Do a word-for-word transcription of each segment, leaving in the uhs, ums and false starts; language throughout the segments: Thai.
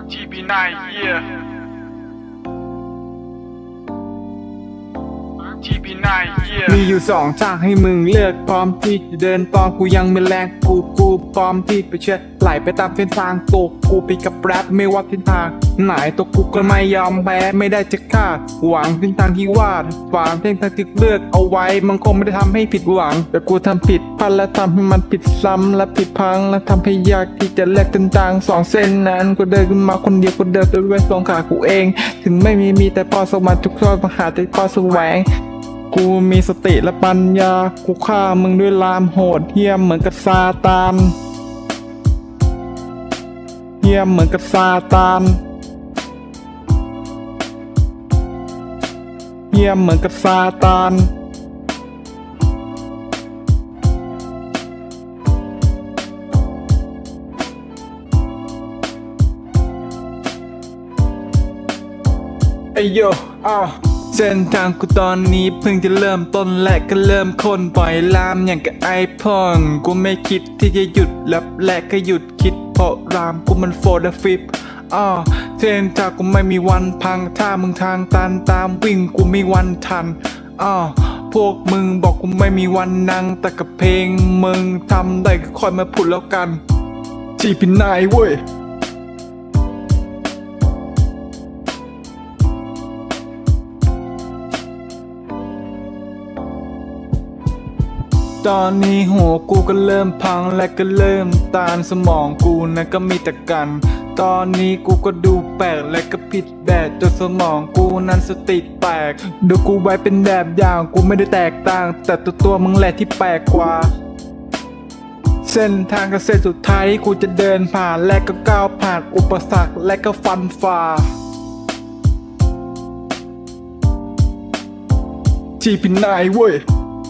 จี พี ไนน์ yeah จี พี ไนน์ yeah มีอยู่สองทางให้มึงเลือกพร้อมที่จะเดินตอนกูยังไม่แรงกูกูพร้อมที่ไปเชื่อไหลไปตามเส้นทางตัวกูไปกับแรปไม่ว่าทิศทางไหนตัวกูก็ไม่ยอมแพ้ไม่ได้จะคาดหวังเส้นทางที่วาดฝันเส้นทางที่เลือกเอาไว้มันคงไม่ได้ทำให้ผิดหวังแต่กูทำผิดพลาดและทำให้มันผิดซ้ำและผิดพังและทำให้ยากที่จะแลกเส้นทางสองเส้นนั้นกูเดินขึ้นมาคนเดียวกูเดินด้วยสองขากูเองถึงไม่มีมีแต่พอสวรรค์ทุกข้อปัญหาแต่พอแสวงกูมีสติและปัญญากูฆ่ามึงด้วยลามโหดเหี้ยมเหมือนกับซาตานเหี้ยมเหมือนกับซาตานเหี้ยมเหมือนกับซาตานไอโยอ้าวเส้นทางกูตอนนี้เพิ่งจะเริ่มต้นและก็เริ่มค้นปล่อยลามอย่างกับไอพ่อนกูไม่คิดที่จะหยุดและและก็หยุดคิดเพราะรามกูมันโฟร์เดอะฟิปอ้อเส้นทางกูไม่มีวันพังถ้ามึงทางตันตามวิ่งกูไม่วันทันอ้อพวกมึงบอกกูไม่มีวันนั่งแต่กับเพลงมึงทำได้ก็คอยมาพูดแล้วกันจีพีไนน์เว้ยตอนนี้หัวกูก็เริ่มพังและก็เริ่มตานสมองกูนะก็มีแต่กัน ตอนนี้กูก็ดูแปลกและก็ผิดแบบจนสมองกูนั้นสติแตกดูกูไว้เป็นแบบอย่างกูไม่ได้แตกต่างแต่ตัวตัวมึงแหละที่แปลกกว่าเส้นทางกับเส้นสุดท้ายที่กูจะเดินผ่านและก็ก้าวผ่านอุปสรรคและก็ฟันฝ่า จี พี ไนน์ เว้ย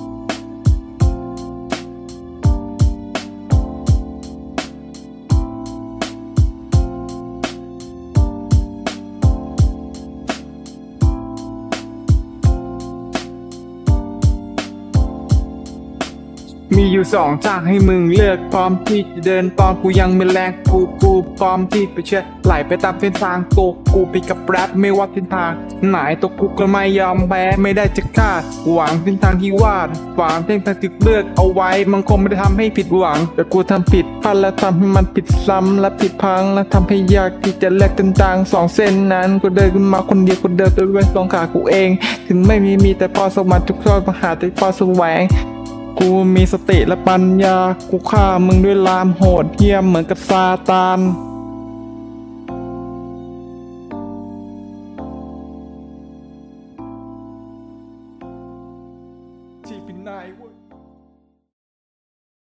มีอยู่สองทางให้มึงเลือกพร้อมที่จะเดินตอนกูยังไม่แรงกูกูพร้อมที่ไปเชื่อไหลไปตามเส้นทางตัวกูไปกับแรปไม่ว่าทิศทางไหนตัวกูก็ไม่ยอมแพ้ไม่ได้จะคาดหวังเส้นทางที่วาดฝันเส้นทางที่เลือกเอาไว้มันคงไม่ได้ทำให้ผิดหวังแต่กูทำผิดพลาดและทำให้มันผิดซ้ำและผิดพังและทำให้ยากที่จะแลกเส้นทางสองเส้นนั้นกูเดินขึ้นมาคนเดียวกูเดินด้วยสองขากูเองถึงไม่มีมีแต่พอสวรรค์ทุกข้อปัญหาแต่พอแสวงกูมีสติและปัญญากูฆ่ามึงด้วยลามโหดเหี้ยมเหมือนกับซาตานจี พี ไนน์ เว้ย